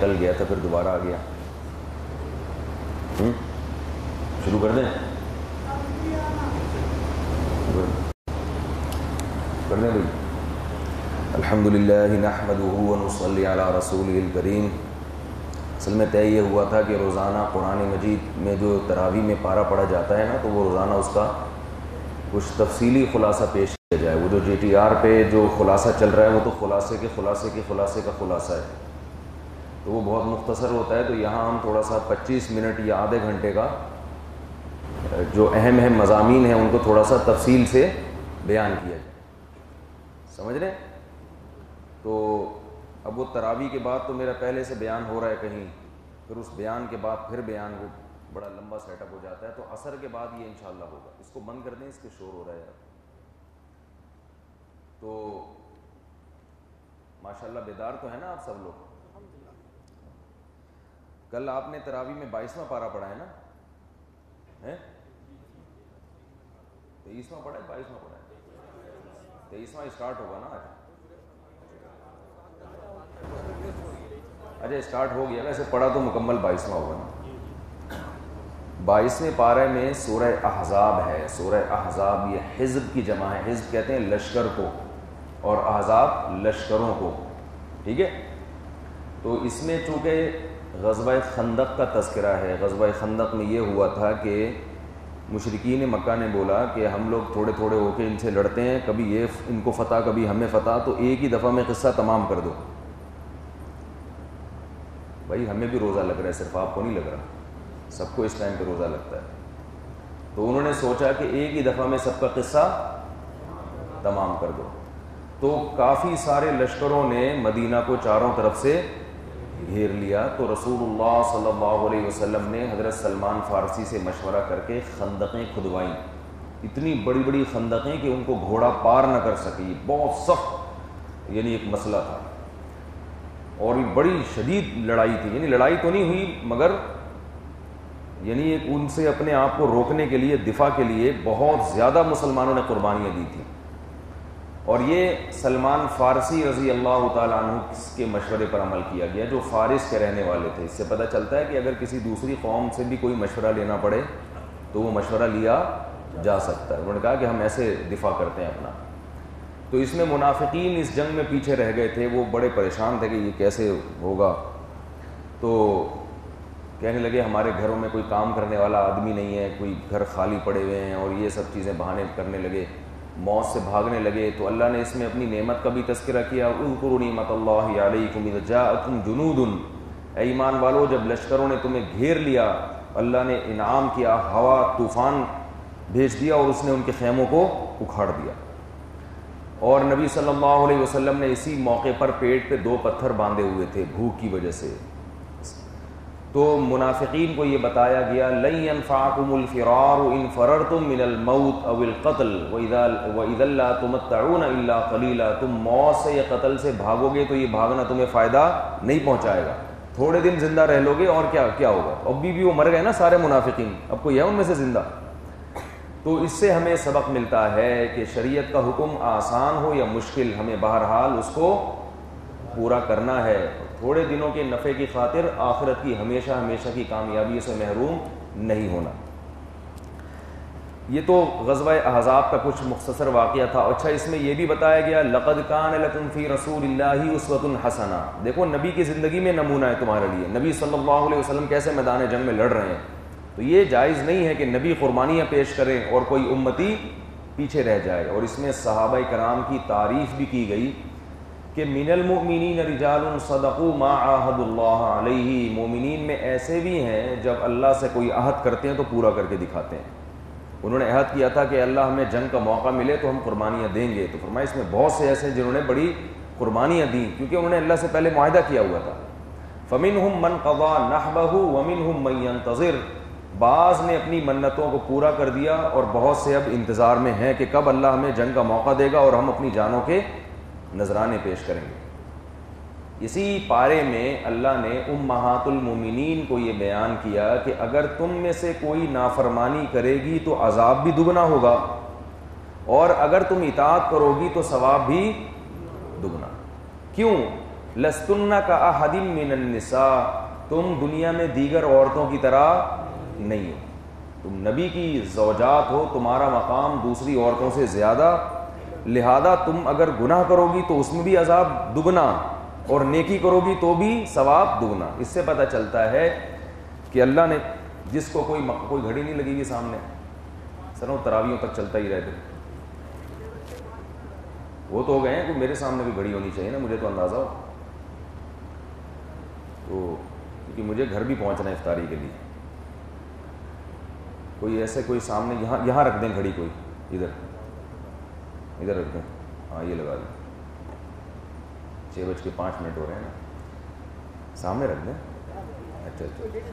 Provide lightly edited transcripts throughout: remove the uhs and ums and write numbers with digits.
نکل گیا تھا، پھر دوبارہ آ گیا. شروع کر دیں؟ کر دیں بھائی. الحمد للہ نحمدہ ونصلی علی رسولہ الکریم. اصل میں طے یہ ہوا تھا کہ روزانہ قرآن مجید میں جو تراویح میں پارہ پڑھا جاتا ہے نا، تو وہ روزانہ اس کا کچھ تفصیلی خلاصہ پیش کیا جائے. وہ جو جی ٹی آر پہ جو خلاصہ چل رہا ہے وہ تو خلاصے کے خلاصے کے خلاصے کا خلاصہ ہے، تو وہ بہت مختصر ہوتا ہے. تو یہاں ہم تھوڑا سا 25 منٹ یا آدھے گھنٹے کا جو اہم مضامین ہیں ان کو تھوڑا سا تفصیل سے بیان کیا جائے. سمجھ رہے؟ تو اب وہ تراویح کے بعد تو میرا پہلے سے بیان ہو رہا ہے کہیں، پھر اس بیان کے بعد پھر بیان وہ بڑا لمبا سیٹ اپ ہو جاتا ہے. تو عصر کے بعد یہ انشاءاللہ ہوگا. اس کو بند کر دیں، اس کے شور ہو رہا ہے یار. تو ماشاءاللہ بیدار تو ہے نا آپ سب لوگ؟ کل آپ نے تراویح میں 22واں پارہ پڑھا ہے نا؟ 23واں پڑھا ہے 22واں پڑھا ہے؟ 23واں اسٹارٹ ہوگا نا آج. اچھا اسٹارٹ ہو گیا، ویسے پڑھا تو مکمل 22واں ہوگا نا. 22ویں پارے میں سورہ احزاب ہے. سورہ احزاب یہ حزب کی جمع ہے. حزب کہتے ہیں لشکر کو، اور احزاب لشکروں کو. ٹھیک ہے؟ تو اس میں چونکہ غزوہ خندق کا تذکرہ ہے. غزوہ خندق میں یہ ہوا تھا کہ مشرکین مکہ نے بولا کہ ہم لوگ تھوڑے تھوڑے ہو کے ان سے لڑتے ہیں، کبھی یہ ان کو فتح کبھی ہمیں فتح، تو ایک ہی دفعہ میں قصہ تمام کر دو. بھائی ہمیں بھی روزہ لگ رہا ہے، صرف آپ کو نہیں لگ رہا، سب کو اس ٹائم پہ روزہ لگتا ہے. تو انہوں نے سوچا کہ ایک ہی دفعہ میں سب کا قصہ تمام کر دو. تو کافی سارے لشکروں نے مدینہ کو چاروں طرف سے گھیر لیا. تو رسول اللہ صلی اللہ علیہ وسلم نے حضرت سلمان فارسی سے مشورہ کر کے خندقیں کھدوائیں. اتنی بڑی بڑی خندقیں کہ ان کو گھوڑا پار نہ کر سکی. بہت سخت یعنی ایک مسئلہ تھا، اور یہ بڑی شدید لڑائی تھی. یعنی لڑائی تو نہیں ہوئی مگر یعنی ایک ان سے اپنے آپ کو روکنے کے لیے، دفاع کے لیے بہت زیادہ مسلمانوں نے قربانیاں دی تھیں. اور یہ سلمان فارسی رضی اللہ تعالیٰ عنہ کے مشورے پر عمل کیا گیا، جو فارس کے رہنے والے تھے. اس سے پتہ چلتا ہے کہ اگر کسی دوسری قوم سے بھی کوئی مشورہ لینا پڑے تو وہ مشورہ لیا جا سکتا ہے. انہوں نے کہا کہ ہم ایسے دفاع کرتے ہیں اپنا. تو اس میں منافقین اس جنگ میں پیچھے رہ گئے تھے. وہ بڑے پریشان تھے کہ یہ کیسے ہوگا. تو کہنے لگے ہمارے گھروں میں کوئی کام کرنے والا آدمی نہیں ہے، کوئی گھر خالی پڑے ہوئے ہیں، اور یہ سب چیزیں بہانے کرنے لگے، موت سے بھاگنے لگے. تو اللہ نے اس میں اپنی نعمت کا بھی تذکرہ کیا. اذکروا نعمت اللہ علیکم اذ جاءکم جنود. اے ایمان والو جب لشکروں نے تمہیں گھیر لیا، اللہ نے انعام کیا، ہوا طوفان بھیج دیا اور اس نے ان کے خیموں کو اکھاڑ دیا. اور نبی صلی اللہ علیہ وسلم نے اسی موقع پر پیٹ پہ 2 پتھر باندھے ہوئے تھے بھوک کی وجہ سے. تو منافقین کو یہ بتایا گیا لن ينفعكم الفرار ان فررتم من الموت او القتل واذا لا تمتعون الا قليلا. تم موت سے یا قتل سے بھاگو گے تو یہ بھاگنا تمہیں فائدہ نہیں پہنچائے گا. تھوڑے دن زندہ رہ لو گے اور کیا ہوگا. اب بھی وہ مر گئے نا سارے منافقین، اب کوئی ہے ان میں سے زندہ. تو اس سے ہمیں سبق ملتا ہے کہ شریعت کا حکم آسان ہو یا مشکل، ہمیں بہرحال اس کو پورا کرنا ہے. تھوڑے دنوں کے نفع کی خاطر آخرت کی ہمیشہ کی کامیابی سے محروم نہیں ہونا. یہ تو غزوہ احزاب کا کچھ مختصر واقعہ تھا. اچھا اس میں یہ بھی بتایا گیا لقد کان لکم فی رسول اللہ اسوۃ حسنہ. دیکھو نبی کی زندگی میں نمونہ ہے تمہارے لیے. نبی صلی اللہ علیہ وسلم کیسے میدان جنگ میں لڑ رہے ہیں. تو یہ جائز نہیں ہے کہ نبی قربانیاں پیش کریں اور کوئی امتی پیچھے رہ جائے. اور اس میں صحابہ کرام کی تعریف بھی کی گئی کہ من المؤمنین رجال صدقوا ما عاہدوا اللہ علیہ. مومنین میں ایسے بھی ہیں جب اللہ سے کوئی عہد کرتے ہیں تو پورا کر کے دکھاتے ہیں. انہوں نے عہد کیا تھا کہ اللہ ہمیں جنگ کا موقع ملے تو ہم قربانیاں دیں گے. تو فرمایا اس میں بہت سے ایسے ہیں جنہوں نے بڑی قربانیاں دیں کیونکہ انہوں نے اللہ سے پہلے معاہدہ کیا ہوا تھا. فمنہم من قضى نحبہ ومنہم من ينتظر. بعض نے اپنی منتوں کو پورا کر دیا اور بہت سے اب انتظار میں ہیں کہ کب اللہ ہمیں جنگ کا موقع دے گا اور ہم اپنی جانوں کے نذرانے پیش کریں گے. اسی پارے میں اللہ نے امہات المومنین کو یہ بیان کیا کہ اگر تم میں سے کوئی نافرمانی کرے گی تو عذاب بھی دگنا ہوگا، اور اگر تم اطاعت کرو گی تو ثواب بھی دگنا. کیوں؟ لستن کاحد من النساء، تم دنیا میں دیگر عورتوں کی طرح نہیں ہو، تم نبی کی زوجات ہو، تمہارا مقام دوسری عورتوں سے زیادہ، لہذا تم اگر گناہ کرو گی تو اس میں بھی عذاب دگنا، اور نیکی کرو گی تو بھی ثواب دگنا۔ اس سے پتہ چلتا ہے کہ اللہ نے جس کو کوئی گھڑی نہیں لگی ہوئی سامنے، سنو تراویحوں تک چلتا ہی رہتے، وہ تو ہو گئے ہیں کہ میرے سامنے بھی گھڑی ہونی چاہیے نا، مجھے تو اندازہ ہو، تو کیونکہ مجھے گھر بھی پہنچنا ہے افطاری کے لیے، کوئی ایسے کوئی سامنے یہاں رکھ دیں گھڑی، کوئی ادھر رکھ دیں، ہاں یہ لگا دیں، 6:05 ہو رہے ہیں نا، سامنے رکھ دیں، اچھا۔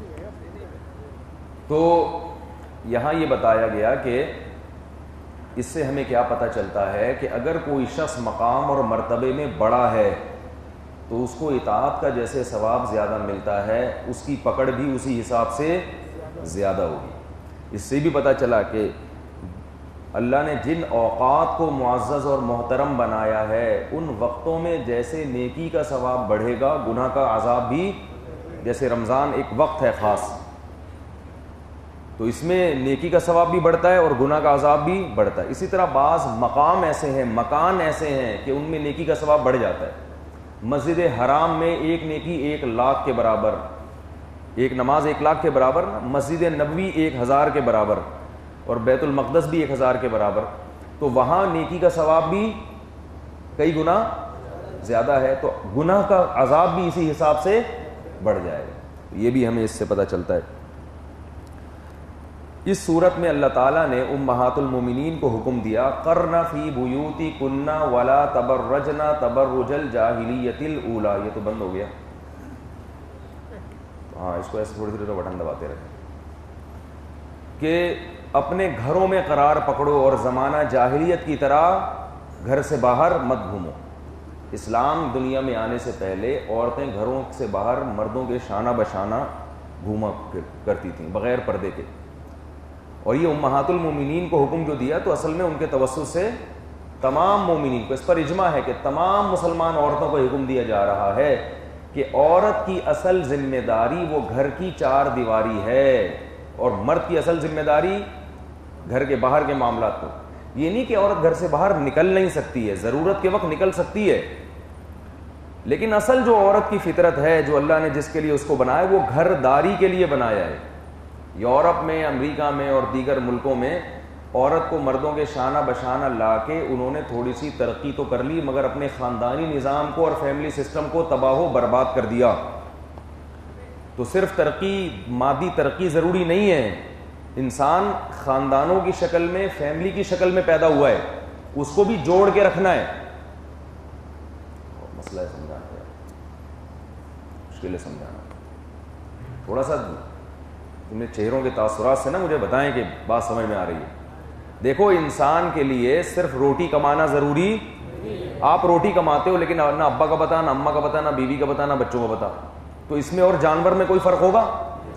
تو یہاں یہ بتایا گیا کہ اس سے ہمیں کیا پتہ چلتا ہے کہ اگر کوئی شخص مقام اور مرتبے میں بڑا ہے تو اس کو اطاعت کا جیسے ثواب زیادہ ملتا ہے، اس کی پکڑ بھی اسی حساب سے زیادہ ہوگی۔ اس سے بھی پتہ چلا کہ اللہ نے جن اوقات کو معزز اور محترم بنایا ہے ان وقتوں میں جیسے نیکی کا ثواب بڑھے گا، گناہ کا عذاب بھی، جیسے رمضان ایک وقت ہے خاص، تو اس میں نیکی کا ثواب بھی بڑھتا ہے اور گناہ کا عذاب بھی بڑھتا ہے۔ اسی طرح بعض مقام ایسے ہیں، مکان ایسے ہیں کہ ان میں نیکی کا ثواب بڑھ جاتا ہے۔ مسجد حرام میں ایک نیکی 1,00,000 کے برابر، ایک نماز 1,00,000 کے برابر، مسجد نبوی 1,000 کے برابر، اور بیت المقدس بھی 1,000 کے برابر، تو وہاں نیکی کا ثواب بھی کئی گنا زیادہ ہے، تو گناہ کا عذاب بھی اسی حساب سے بڑھ جائے گا۔ یہ بھی ہمیں اس سے پتہ چلتا ہے۔ اس صورت میں اللہ تعالیٰ نے امہات المومنین کو حکم دیا، قرن فی بیوتکن ولا تبرجن تبرج الجاہلیۃ الاولی، یہ تو بند ہو گیا، ہاں اس کو ایسے تھوڑی دیر بٹن دباتے رہے، کہ اپنے گھروں میں قرار پکڑو اور زمانہ جاہلیت کی طرح گھر سے باہر مت گھومو۔ اسلام دنیا میں آنے سے پہلے عورتیں گھروں سے باہر مردوں کے شانہ بشانہ گھوما کرتی تھیں بغیر پردے کے، اور یہ امہات المومنین کو حکم جو دیا تو اصل میں ان کے توسط سے تمام مومنین کو، اس پر اجماع ہے کہ تمام مسلمان عورتوں کو حکم دیا جا رہا ہے کہ عورت کی اصل ذمہ داری وہ گھر کی 4 دیواری ہے، اور مرد کی اصل ذمہ داری گھر کے باہر کے معاملات کو۔ یہ نہیں کہ عورت گھر سے باہر نکل نہیں سکتی ہے، ضرورت کے وقت نکل سکتی ہے، لیکن اصل جو عورت کی فطرت ہے، جو اللہ نے جس کے لیے اس کو بنایا، وہ گھر داری کے لیے بنایا ہے۔ یورپ میں، امریکہ میں اور دیگر ملکوں میں عورت کو مردوں کے شانہ بشانہ لا کے انہوں نے تھوڑی سی ترقی تو کر لی، مگر اپنے خاندانی نظام کو اور فیملی سسٹم کو تباہ و برباد کر دیا۔ تو صرف ترقی، مادی ترقی ضروری نہیں ہے، انسان خاندانوں کی شکل میں، فیملی کی شکل میں پیدا ہوا ہے، اس کو بھی جوڑ کے رکھنا ہے۔ مسئلہ ہے سمجھانا، مشکل ہے سمجھانا، تھوڑا سا تمہیں چہروں کے تاثرات سے نا مجھے بتائیں کہ بات سمجھ میں آ رہی ہے۔ دیکھو انسان کے لیے صرف روٹی کمانا ضروری، آپ روٹی کماتے ہو لیکن نہ ابا کا پتا، نہ اماں کا پتا، نہ بیوی کا پتا، نہ بچوں کا پتا، تو اس میں اور جانور میں کوئی فرق ہوگا؟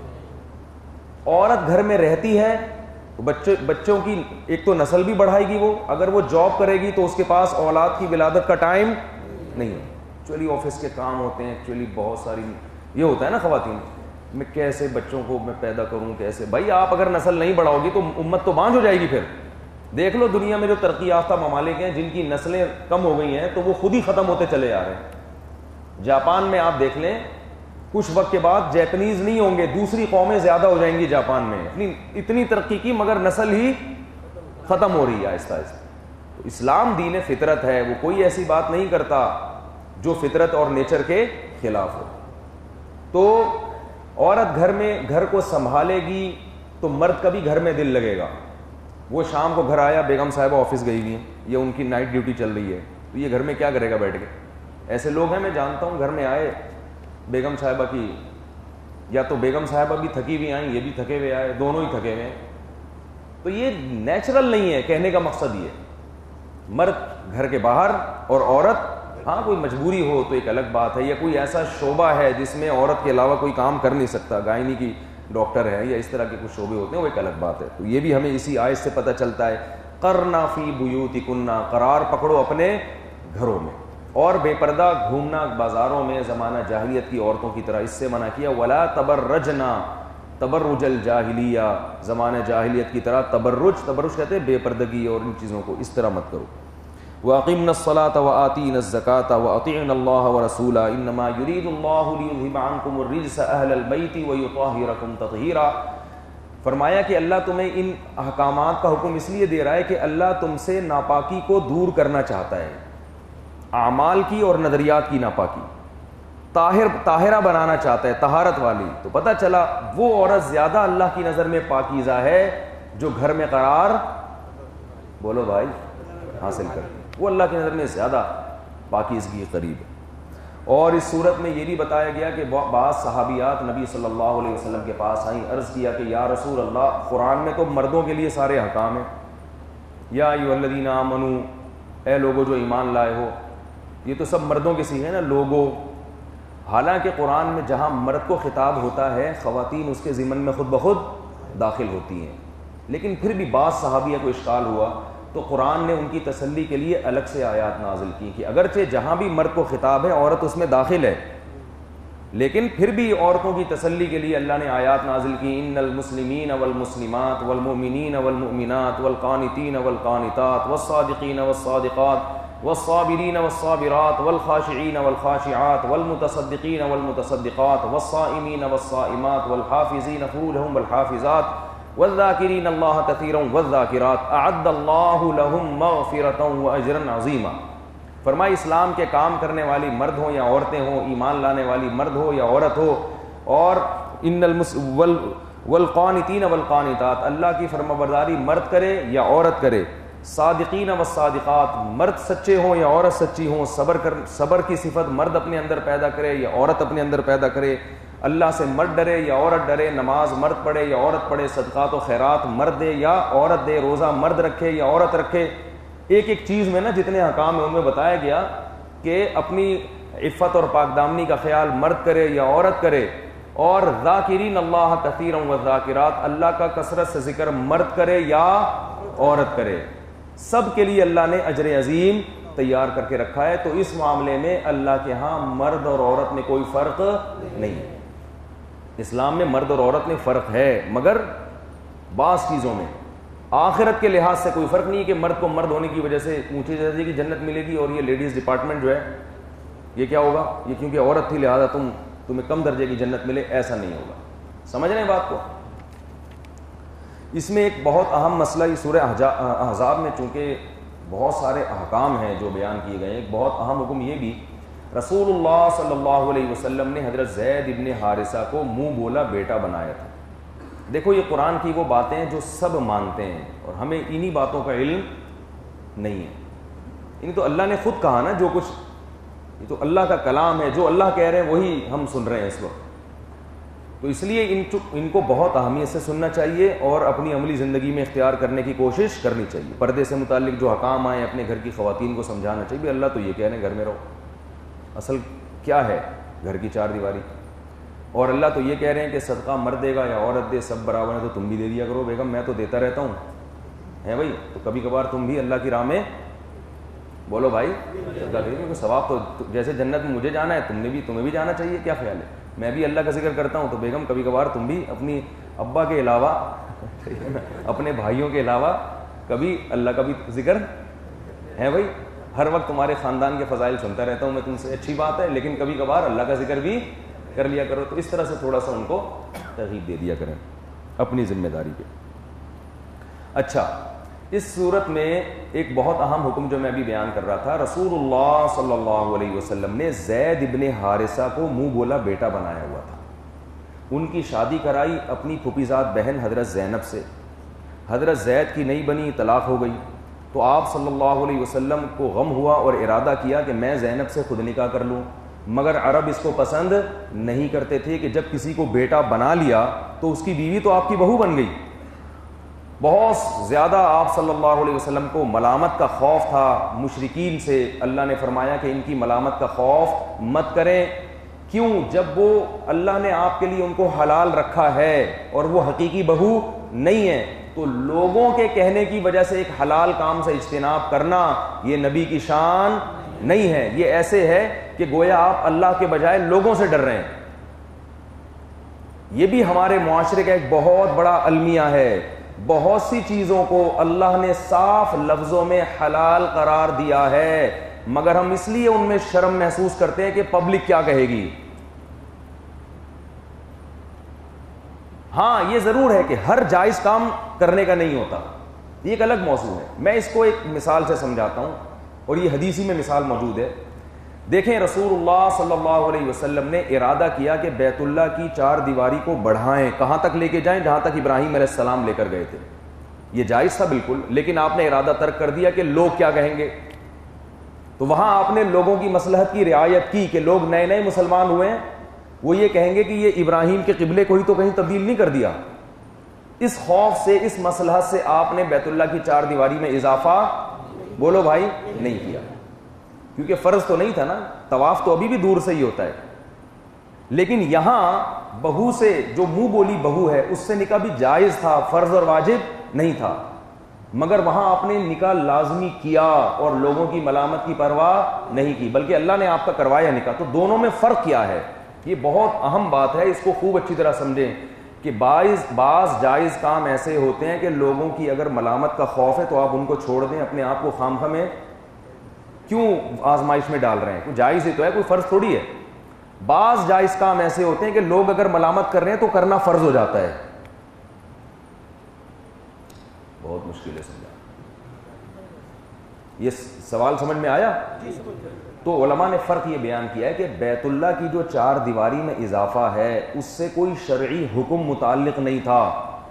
عورت گھر میں رہتی ہے تو بچوں کی ایک تو نسل بھی بڑھائے گی، وہ اگر وہ جاب کرے گی تو اس کے پاس اولاد کی ولادت کا ٹائم نہیں ہے۔ ایکچولی آفس کے کام ہوتے ہیں، ایکچولی بہت ساری یہ ہوتا ہے نا خواتین، میں کیسے بچوں کو میں پیدا کروں، کیسے؟ بھائی آپ اگر نسل نہیں بڑھاؤ گی تو امت تو بانجھ ہو جائے گی۔ پھر دیکھ لو دنیا میں جو ترقی یافتہ ممالک ہیں جن کی نسلیں کم ہو گئی ہیں تو وہ خود ہی ختم ہوتے چلے جا رہے ہیں۔ جاپان میں آپ دیکھ لیں، کچھ وقت کے بعد جیپنیز نہیں ہوں گے، دوسری قومیں زیادہ ہو جائیں گی جاپان میں، اتنی ترقی کی مگر نسل ہی ختم ہو رہی ہے آہستہ آہستہ۔ تو اسلام دین فطرت ہے، وہ کوئی ایسی بات نہیں کرتا جو فطرت اور نیچر کے خلاف ہو۔ تو عورت گھر میں گھر کو سنبھالے گی تو مرد کا بھی گھر میں دل لگے گا۔ وہ شام کو گھر آیا، بیگم صاحبہ آفس گئی ہوئی ہیں یا ان کی نائٹ ڈیوٹی چل رہی ہے، تو یہ گھر میں کیا کرے گا بیٹھ کے؟ ایسے لوگ ہیں میں جانتا ہوں، گھر میں آئے بیگم صاحبہ کی، یا تو بیگم صاحبہ بھی تھکی ہوئی آئیں، یہ بھی تھکے ہوئے آئے، دونوں ہی تھکے ہوئے ہیں، تو یہ نیچرل نہیں ہے۔ کہنے کا مقصد یہ، مرد گھر کے باہر اور عورت، ہاں کوئی مجبوری ہو تو ایک الگ بات ہے، یا کوئی ایسا شعبہ ہے جس میں عورت کے علاوہ کوئی کام کر نہیں سکتا، گائنی کی ڈاکٹر ہے یا اس طرح کے کچھ شعبے ہوتے ہیں، وہ ایک الگ بات ہے۔ تو یہ بھی ہمیں اسی آیت سے پتہ چلتا ہے، قرنا فی بیوتکن، قرار پکڑو اپنے گھروں میں۔ اور بے پردہ گھومنا بازاروں میں زمانہ جاہلیت کی عورتوں کی طرح، اس سے منع کیا. ولا تبرجنا تبرج الجاہلیہ، زمانہ جاہلیت کی طرح تبرج کہتے ہیں بے پردگی اور ان چیزوں کو، اس طرح مت کرو. وَأَقِمْنَا الصَّلَاةَ وَآتِينَا الزَّكَاةَ وَأَطِعْنَا اللَّهَ وَرَسُولَهُ إِنَّمَا يُرِيدُ اللَّهُ لِيُذْهِبَ عَنْكُمُ الرِّجْسَ أَهْلَ الْبَيْتِ وَيُطَهِّرَكُمْ تَطْهِيرًا. فرمایا کہ اللہ تمہیں ان احکامات کا حکم اس لیے دے رہا ہے کہ اللہ تم سے ناپاکی کو دور کرنا چاہتا ہے، اعمال کی اور نظریات کی ناپاکی، طاہرہ بنانا چاہتا ہے، طہارت والی. تو پتہ چلا وہ عورت زیادہ اللہ کی نظر میں پاکیزہ ہے جو گھر میں قرار، بولو بھائی، حاصل کرتی، وہ اللہ کی نظر میں زیادہ پاکیزگی قریب ہے. اور اس صورت میں یہ بھی بتایا گیا کہ بعض صحابیات نبی صلی اللہ علیہ وسلم کے پاس آئیں، عرض کیا کہ یا رسول اللہ، قرآن میں تو مردوں کے لیے سارے احکام ہیں، یا ایھا الذین آمنوا، اے لوگو جو ایمان لائے ہو، یہ تو سب مردوں کے صیغے ہیں نا، لوگو. حالانکہ قرآن میں جہاں مرد کو خطاب ہوتا ہے خواتین اس کے ضمن میں خود بخود داخل ہوتی ہیں. لیکن پھر بھی بعض صحابیہ کو اشکال ہوا تو قرآن نے ان کی تسلی کے لیے الگ سے آیات نازل کی کہ اگرچہ جہاں بھی مرد کو خطاب ہے عورت اس میں داخل ہے، لیکن پھر بھی عورتوں کی تسلی کے لیے اللہ نے آیات نازل کی. ان المسلمین والمسلمات والمؤمنین والمؤمنات والقانتین والقانتات والصادقین والصادقات والصابرین والصابرات والخاشعین والخاشعات والمتصدقین والمتصدقات والصائمین والصائمات والحافظین فروجهم والحافظات والذاکرین اللہ کثیرا والذاکرات اعد اللہ لہم مغفرۃ واجرا عظیما. فرمایا اسلام کے کام کرنے والی مرد ہوں یا عورتیں ہوں، ایمان لانے والی مرد ہو یا عورت ہو، اور والقانتین والقانتات، اللہ کی فرمانبرداری مرد کرے یا عورت کرے، صادقین والصادقات، مرد سچے ہوں یا عورت سچی ہوں، صبر کی صفت مرد اپنے اندر پیدا کرے یا عورت اپنے اندر پیدا کرے، اللہ سے مرد ڈرے یا عورت ڈرے، نماز مرد پڑھے یا عورت پڑھے، صدقات و خیرات مرد دے یا عورت دے، روزہ مرد رکھے یا عورت رکھے. ایک ایک چیز میں نا جتنے احکام ہیں ان میں بتایا گیا کہ اپنی عفت اور پاک دامنی کا خیال مرد کرے یا عورت کرے، اور ذاکرین اللہ کثیرا والذاکرات، اللہ کا کثرت سے ذکر مرد کرے یا عورت کرے. سب کے لیے اللہ نے اجر عظیم تیار کر کے رکھا ہے. تو اس معاملے میں اللہ کے ہاں مرد اور عورت میں کوئی فرق نہیں ہے. اسلام میں مرد اور عورت میں فرق ہے، مگر بعض چیزوں میں. آخرت کے لحاظ سے کوئی فرق نہیں ہے کہ مرد کو مرد ہونے کی وجہ سے اونچی درجے کی جنت ملے گی اور یہ لیڈیز ڈپارٹمنٹ جو ہے یہ کیا ہوگا، یہ کیونکہ عورت تھی لہذا تمہیں کم درجے کی جنت ملے، ایسا نہیں ہوگا. سمجھ رہے ہیں بات کو؟ اس میں ایک بہت اہم مسئلہ، یہ سورہ احزاب میں چونکہ بہت سارے احکام ہیں جو بیان کیے گئے ہیں، ایک بہت اہم حکم یہ بھی، رسول اللہ صلی اللہ علیہ وسلم نے حضرت زید ابن حارثہ کو منہ بولا بیٹا بنایا تھا. دیکھو یہ قرآن کی وہ باتیں ہیں جو سب مانتے ہیں اور ہمیں انہی باتوں کا علم نہیں ہے. انہیں تو اللہ نے خود کہا نا، جو کچھ یہ تو اللہ کا کلام ہے، جو اللہ کہہ رہے ہیں وہی ہم سن رہے ہیں اس وقت. تو اس لیے ان کو بہت اہمیت سے سننا چاہیے اور اپنی عملی زندگی میں اختیار کرنے کی کوشش کرنی چاہیے. پردے سے متعلق جو حکام آئے اپنے گھر کی خواتین کو سمجھانا چاہیے. اللہ تو یہ کہہ رہے ہیں گھر میں رہو، اصل کیا ہے گھر کی چار دیواری. اور اللہ تو یہ کہہ رہے ہیں کہ صدقہ مرد دے گا یا عورت دے، سب برابر ہیں، تو تم بھی دے دیا کرو. بیگم میں تو دیتا رہتا ہوں، ہے بھائی، تو کبھی کبھار تم بھی اللہ کی راہ میں بولو بھائی صدقہ دے، کیونکہ ثواب تو جیسے جنت میں مجھے جانا ہے تمہیں بھی جانا چاہیے. کیا خیال ہے؟ میں بھی اللہ کا ذکر کرتا ہوں، تو بیگم کبھی کبھار تم بھی اپنی ابا کے علاوہ اپنے بھائیوں کے علاوہ کبھی اللہ کا بھی ذکر ہے. بھائی ہر وقت تمہارے خاندان کے فضائل سنتا رہتا ہوں میں تم سے، اچھی بات ہے، لیکن کبھی کبھار اللہ کا ذکر بھی کر لیا کرو. تو اس طرح سے تھوڑا سا ان کو ترغیب دے دیا کریں اپنی ذمہ داری پہ. اچھا، اس صورت میں ایک بہت اہم حکم جو میں ابھی بیان کر رہا تھا، رسول اللہ صلی اللہ علیہ وسلم نے زید ابن حارثہ کو منہ بولا بیٹا بنایا ہوا تھا. ان کی شادی کرائی اپنی پھوپھیزاد بہن حضرت زینب سے. حضرت زید کی نہیں بنی، طلاق ہو گئی. تو آپ صلی اللہ علیہ وسلم کو غم ہوا اور ارادہ کیا کہ میں زینب سے خود نکاح کر لوں. مگر عرب اس کو پسند نہیں کرتے تھے کہ جب کسی کو بیٹا بنا لیا تو اس کی بیوی تو آپ کی بہو بن گئی. بہت زیادہ آپ صلی اللہ علیہ وسلم کو ملامت کا خوف تھا مشرکین سے. اللہ نے فرمایا کہ ان کی ملامت کا خوف مت کریں. کیوں؟ جب وہ اللہ نے آپ کے لیے ان کو حلال رکھا ہے اور وہ حقیقی بہو نہیں ہے، تو لوگوں کے کہنے کی وجہ سے ایک حلال کام سے اجتناب کرنا یہ نبی کی شان نہیں ہیں. یہ ایسے ہے کہ گویا آپ اللہ کے بجائے لوگوں سے ڈر رہے ہیں. یہ بھی ہمارے معاشرے کا ایک بہت بڑا المیہ ہے. بہت سی چیزوں کو اللہ نے صاف لفظوں میں حلال قرار دیا ہے, مگر ہم اس لیے ان میں شرم محسوس کرتے ہیں کہ پبلک کیا کہے گی. ہاں یہ ضرور ہے کہ ہر جائز کام کرنے کا نہیں ہوتا, یہ ایک الگ موضوع ہے. میں اس کو ایک مثال سے سمجھاتا ہوں, اور یہ حدیثی میں مثال موجود ہے. دیکھیں رسول اللہ صلی اللہ علیہ وسلم نے ارادہ کیا کہ بیت اللہ کی چار دیواری کو بڑھائیں, کہاں تک لے کے جائیں جہاں تک ابراہیم علیہ السلام لے کر گئے تھے. یہ جائز تھا بالکل, لیکن آپ نے ارادہ ترک کر دیا کہ لوگ کیا کہیں گے. تو وہاں آپ نے لوگوں کی مصلحت کی رعایت کی کہ لوگ نئے نئے مسلمان ہوئے ہیں, وہ یہ کہیں گے کہ یہ ابراہیم کے قبلے کو ہی تو کہیں تبدیل نہیں کر دیا. اس خوف سے, اس مصلحت سے آپ نے بیت اللہ کی چار دیواری میں اضافہ بولو بھائی نہیں کیا, کیونکہ فرض تو نہیں تھا نا, طواف تو ابھی بھی دور سے ہی ہوتا ہے. لیکن یہاں بہو سے جو منہ بولی بہو ہے اس سے نکاح بھی جائز تھا, فرض اور واجب نہیں تھا, مگر وہاں آپ نے نکاح لازمی کیا اور لوگوں کی ملامت کی پرواہ نہیں کی, بلکہ اللہ نے آپ کا کروایا نکاح. تو دونوں میں فرق کیا ہے, یہ بہت اہم بات ہے, اس کو خوب اچھی طرح سمجھیں کہ بعض جائز کام ایسے ہوتے ہیں کہ لوگوں کی اگر ملامت کا خوف ہے تو آپ ان کو چھوڑ دیں, اپنے آپ کو خامخواہ میں کیوں آزمائش میں ڈال رہے ہیں, کوئی جائز ہی تو ہے, کوئی فرض تھوڑی ہے. بعض جائز کام ایسے ہوتے ہیں کہ لوگ اگر ملامت کر رہے ہیں تو کرنا فرض ہو جاتا ہے. بہت مشکل ہے سمجھا. یہ سوال سمجھ میں آیا؟ تو علماء نے فرق یہ بیان کیا ہے کہ بیت اللہ کی جو چار دیواری میں اضافہ ہے اس سے کوئی شرعی حکم متعلق نہیں تھا,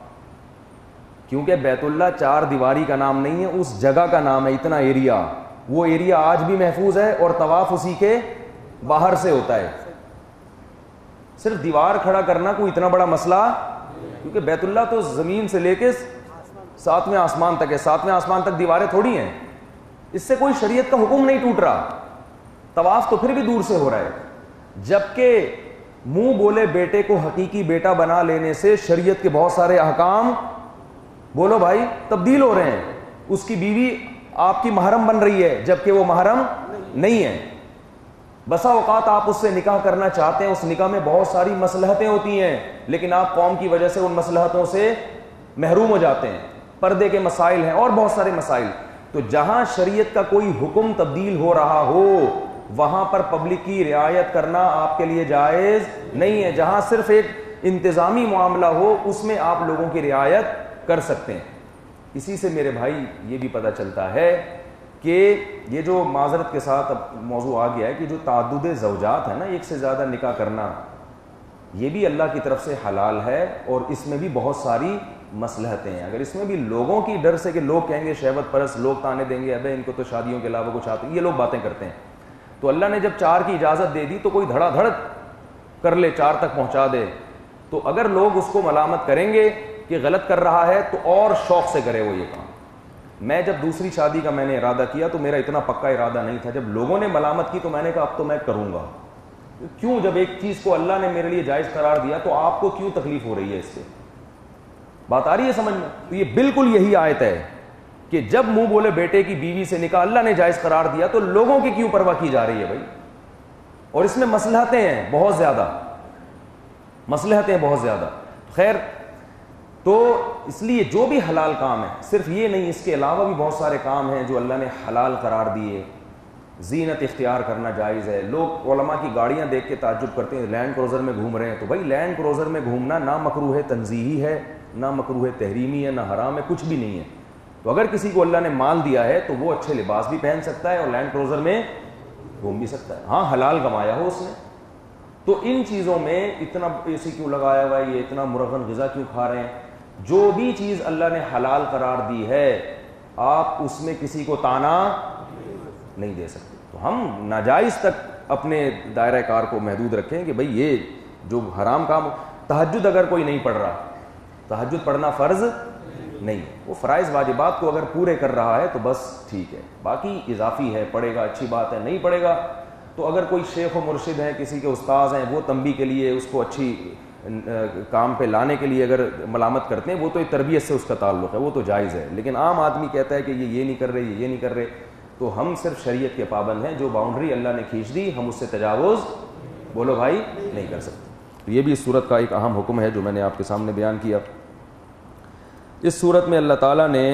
کیونکہ بیت اللہ چار دیواری کا نام نہیں ہے, اس جگہ کا نام ہے, اتنا ایریا. وہ ایریا آج بھی محفوظ ہے اور طواف اسی کے باہر سے ہوتا ہے. صرف دیوار کھڑا کرنا کوئی اتنا بڑا مسئلہ, کیونکہ بیت اللہ تو زمین سے لے کے 7ویں آسمان تک ہے, 7ویں آسمان تک دیواریں تھوڑی ہیں. اس سے کوئی شریعت کا حکم نہیں ٹوٹ رہا. طواف تو پھر بھی دور سے ہو رہا ہے, جبکہ منہ بولے بیٹے کو حقیقی بیٹا بنا لینے سے شریعت کے بہت سارے احکام بولو بھائی تبدیل ہو رہے ہیں. اس کی بیوی آپ کی محرم بن رہی ہے جبکہ وہ محرم نہیں ہے. بسا اوقات آپ اس سے نکاح کرنا چاہتے ہیں, اس نکاح میں بہت ساری مصلحتیں ہوتی ہیں, لیکن آپ قوم کی وجہ سے ان مصلحتوں سے محروم ہو جاتے ہیں. پردے کے مسائل ہیں اور بہت سارے مسائل. تو جہاں شریعت کا کوئی حکم تبدیل ہو رہا ہو وہاں پر پبلک کی رعایت کرنا آپ کے لیے جائز نہیں ہے. جہاں صرف ایک انتظامی معاملہ ہو اس میں آپ لوگوں کی رعایت کر سکتے ہیں. اسی سے میرے بھائی یہ بھی پتہ چلتا ہے کہ یہ جو معذرت کے ساتھ اب موضوع آ گیا ہے کہ جو تعدد زوجات ہے نا, ایک سے زیادہ نکاح کرنا, یہ بھی اللہ کی طرف سے حلال ہے اور اس میں بھی بہت ساری مصلحتیں ہیں. اگر اس میں بھی لوگوں کی ڈر سے کہ لوگ کہیں گے شہوت پرست, لوگ تانے دیں گے ابے ان کو تو شادیوں کے علاوہ کچھ آتے, یہ لوگ باتیں کرتے ہیں. تو اللہ نے جب 4 کی اجازت دے دی تو کوئی دھڑا دھڑ کر لے 4 تک پہنچا دے. تو اگر لوگ اس کو ملامت کریں گے کہ غلط کر رہا ہے تو اور شوق سے کرے وہ یہ کام. میں جب دوسری شادی کا میں نے ارادہ کیا تو میرا اتنا پکا ارادہ نہیں تھا, جب لوگوں نے ملامت کی تو میں نے کہا اب تو میں کروں گا. کیوں, جب ایک چیز کو اللہ نے میرے لیے جائز قرار دیا تو آپ کو کیوں تکلیف ہو رہی ہے اس سے؟ بات آ رہی ہے سمجھ میں؟ تو یہ بالکل یہی آیت ہے کہ جب منہ بولے بیٹے کی بیوی سے نکاح اللہ نے جائز قرار دیا تو لوگوں کی کیوں پرواہ کی جا رہی ہے بھائی؟ اور اس میں مصلحتیں ہیں بہت زیادہ, مصلحتیں بہت زیادہ. خیر, تو اس لیے جو بھی حلال کام ہے, صرف یہ نہیں, اس کے علاوہ بھی بہت سارے کام ہیں جو اللہ نے حلال قرار دیے. زینت اختیار کرنا جائز ہے. لوگ علماء کی گاڑیاں دیکھ کے تعجب کرتے ہیں, لینڈ کروزر میں گھوم رہے ہیں, تو بھائی لینڈ کروزر میں گھومنا نہ مکروہ تنزیہی ہے, نہ مکروہ تحریمی ہے, نہ حرام ہے, کچھ بھی نہیں ہے. تو اگر کسی کو اللہ نے مال دیا ہے تو وہ اچھے لباس بھی پہن سکتا ہے اور لینڈ کروزر میں گھوم بھی سکتا ہے, ہاں حلال کمایا ہو اس نے. تو ان چیزوں میں اتنا اے سی کیوں لگایا ہوا ہے, یہ اتنا مرغن غذا کیوں کھا رہے ہیں؟ جو بھی چیز اللہ نے حلال قرار دی ہے آپ اس میں کسی کو طعنہ نہیں دے سکتے. تو ہم ناجائز تک اپنے دائرہ کار کو محدود رکھیں کہ بھئی یہ جو حرام کام, تہجد اگر کوئی نہیں پڑھ رہا, تہجد پڑھنا فرض نہیں, وہ فرائض واجبات کو اگر پورے کر رہا ہے تو بس ٹھیک ہے. باقی اضافی ہے, پڑھے گا اچھی بات ہے, نہیں پڑھے گا تو اگر کوئی شیخ و مرشد ہیں, کسی کے استاذ ہیں, وہ تنبیہ کے لیے اس کو اچھی کام پہ لانے کے لیے اگر ملامت کرتے ہیں وہ تو ایک تربیت سے اس کا تعلق ہے, وہ تو جائز ہے. لیکن عام آدمی کہتا ہے کہ یہ نہیں کر رہے, یہ نہیں کر رہے, تو ہم صرف شریعت کے پابند ہیں. جو باؤنڈری اللہ نے کھینچ دی ہم اس سے تجاوز بولو بھائی نہیں کر سکتے. تو یہ بھی اس صورت کا ایک اہم حکم ہے جو میں نے آپ کے سامنے بیان کیا. اس صورت میں اللہ تعالیٰ نے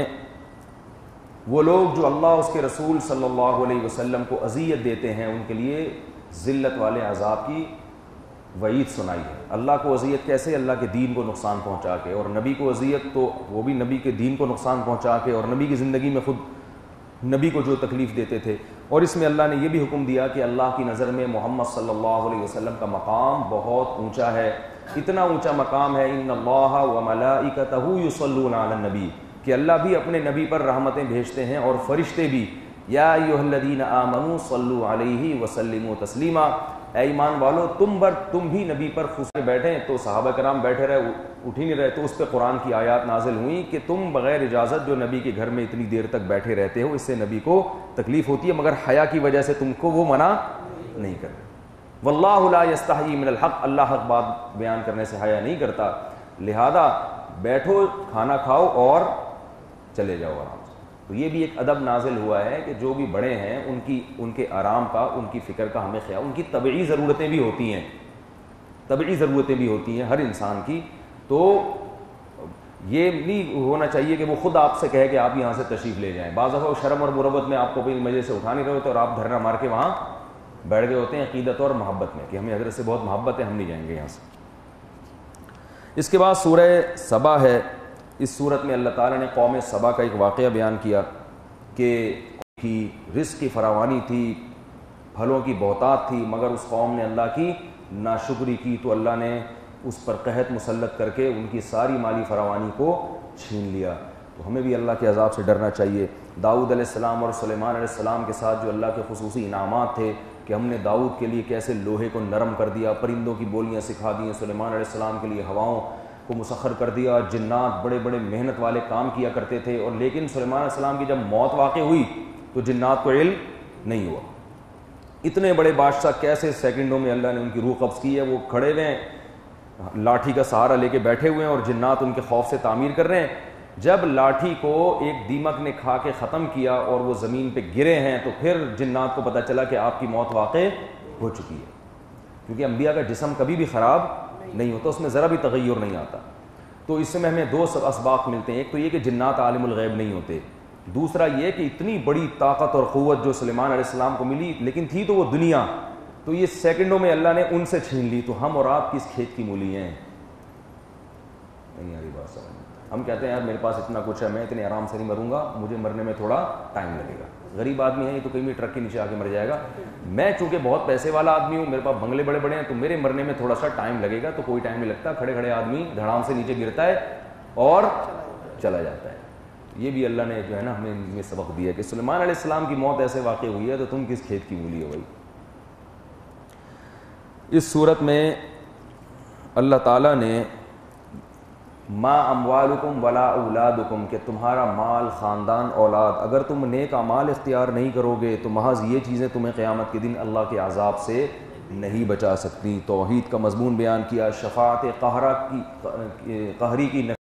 وہ لوگ جو اللہ اس کے رسول صلی اللہ علیہ وسلم کو اذیت دیتے ہیں ان کے لیے ذلت والے عذاب کی وعید سنائی ہے. اللہ کو اذیت کیسے؟ اللہ کے دین کو نقصان پہنچا کے, اور نبی کو اذیت تو وہ بھی نبی کے دین کو نقصان پہنچا کے, اور نبی کی زندگی میں خود نبی کو جو تکلیف دیتے تھے. اور اس میں اللہ نے یہ بھی حکم دیا کہ اللہ کی نظر میں محمد صلی اللہ علیہ وسلم کا مقام بہت اونچا ہے. اتنا اونچا مقام ہے ان اللہ وملائکتہ یصلون علی النبی, کہ اللہ بھی اپنے نبی پر رحمتیں بھیجتے ہیں اور فرشتے بھی. یا ایھا الذین آمنوا صلوا علیہ وسلموا تسلیما, اے ایمان والو تم بھی نبی پر خوش بیٹھیں. تو صحابہ کرام بیٹھے رہے, اٹھ ہی نہیں رہے. تو اس پہ قرآن کی آیات نازل ہوئیں کہ تم بغیر اجازت جو نبی کے گھر میں اتنی دیر تک بیٹھے رہتے ہو اس سے نبی کو تکلیف ہوتی ہے, مگر حیا کی وجہ سے تم کو وہ منع نہیں کرتے. واللہ لا یستحیی من الحق, اللہ حق بات بیان کرنے سے حیا نہیں کرتا. لہذا بیٹھو, کھانا کھاؤ اور چلے جاؤ آرام سے. تو یہ بھی ایک ادب نازل ہوا ہے کہ جو بھی بڑے ہیں ان کے آرام کا, ان کی فکر کا ہمیں خیال, ان کی طبعی ضرورتیں بھی ہوتی ہیں, طبعی ضرورتیں بھی ہوتی ہیں ہر انسان کی. تو یہ نہیں ہونا چاہیے کہ وہ خود آپ سے کہے کہ آپ یہاں سے تشریف لے جائیں. بعض دفعہ شرم اور مروت میں آپ کو کوئی مجلس سے اٹھا نہیں رہے ہوتے اور آپ دھرنا مار کے وہاں بیٹھ گئے ہوتے ہیں عقیدت اور محبت میں کہ ہمیں حضرت سے بہت محبت ہے, ہم نہیں جائیں گے یہاں سے. اس کے بعد سورہ سبا ہے. اس صورت میں اللہ تعالیٰ نے قوم سبا کا ایک واقعہ بیان کیا کہ کی رزق کی فراوانی تھی, پھلوں کی بہتات تھی, مگر اس قوم نے اللہ کی ناشکری کی تو اللہ نے اس پر قحط مسلط کر کے ان کی ساری مالی فراوانی کو چھین لیا. تو ہمیں بھی اللہ کے عذاب سے ڈرنا چاہیے. داؤد علیہ السلام اور سلیمان علیہ السلام کے ساتھ جو اللہ کے خصوصی انعامات تھے کہ ہم نے داؤد کے لیے کیسے لوہے کو نرم کر دیا, پرندوں کی بولیاں سکھا دیں, سلیمان علیہ السلام کے لیے ہواؤں کو مسخر کر دیا. جنات بڑے بڑے محنت والے کام کیا کرتے تھے, اور لیکن سلیمان علیہ السلام کی جب موت واقع ہوئی تو جنات کو علم نہیں ہوا. اتنے بڑے بادشاہ کیسے سیکنڈوں میں اللہ نے ان کی روح قبض کی ہے. وہ کھڑے ہوئے ہیں, لاٹھی کا سہارا لے کے بیٹھے ہوئے ہیں, اور جنات ان کے خوف سے تعمیر کر رہے ہیں. جب لاٹھی کو ایک دیمک نے کھا کے ختم کیا اور وہ زمین پہ گرے ہیں تو پھر جنات کو پتہ چلا کہ آپ کی موت واقع ہو چکی ہے. کیونکہ انبیاء کا جسم کبھی بھی خراب نہیں ہوتا, اس میں ذرا بھی تغیر نہیں آتا. تو اس سے ہمیں دو اسباق ملتے ہیں. ایک تو یہ کہ جنات عالم الغیب نہیں ہوتے, دوسرا یہ کہ اتنی بڑی طاقت اور قوت جو سلیمان علیہ السلام کو ملی لیکن تھی تو وہ دنیا, تو یہ سیکنڈوں میں اللہ نے ان سے چھین لی. تو ہم اور آپ کس کھیت کی مولی ہیں؟ نہیں آ رہی بات سمجھ. ہم کہتے ہیں یار میرے پاس اتنا کچھ ہے, میں اتنے آرام سے نہیں مروں گا, مجھے مرنے میں تھوڑا ٹائم لگے گا. غریب آدمی ہے یہ تو کہیں بھی ٹرک کے نیچے آ کے مر جائے گا. میں چونکہ بہت پیسے والا آدمی ہوں, میرے پاس بنگلے بڑے بڑے ہیں, تو میرے مرنے میں تھوڑا سا ٹائم لگے گا. تو کوئی ٹائم نہیں لگتا, کھڑے کھڑے آدمی دھڑام سے نیچے گرتا ہے اور چلا جاتا ہے. یہ بھی اللہ نے جو ہے نا ہمیں ان میں سبق دیا کہ سلیمان علیہ السلام کی موت ایسے واقع ہوئی ہے تو تم کس کھیت کی مولی ہو بھائی. اس صورت میں اللہ تعالیٰ نے ما اموالکم ولا اولادکم, کہ تمہارا مال, خاندان, اولاد, اگر تم نیک اعمال اختیار نہیں کرو گے تو محض یہ چیزیں تمہیں قیامت کے دن اللہ کے عذاب سے نہیں بچا سکتی. توحید کا مضمون بیان کیا, شفاعت قہری کی